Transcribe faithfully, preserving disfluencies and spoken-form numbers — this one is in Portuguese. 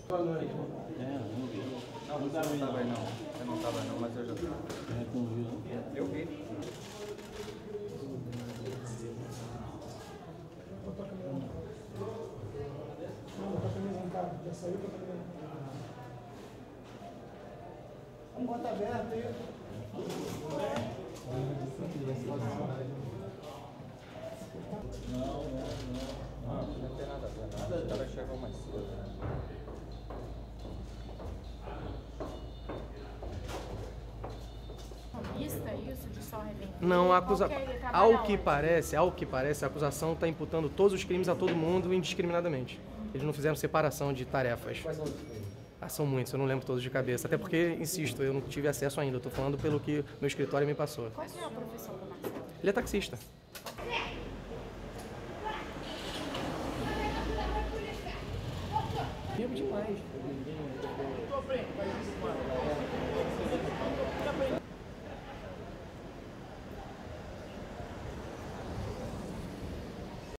Boa noite. É, não vi. Não, não tava não. Eu não tava não, mas eu já vi. É, tu não viu não? Eu vi. Não, tá caminhando, cara. Já saiu pra caminhar. A porta aberta aí. Não, não, não. Não tem nada a ver, nada. O cara chegou mais cedo. Isso de só revender? Não, a acusa... Okay, ao que parece, ao que parece, a acusação está imputando todos os crimes a todo mundo indiscriminadamente. Eles não fizeram separação de tarefas. Quais são os crimes? Ah, são muitos, eu não lembro todos de cabeça. Até porque, insisto, eu não tive acesso ainda. Eu tô falando pelo que meu escritório me passou. Qual que é a profissão do Marcelo? Ele é taxista. Tempo demais.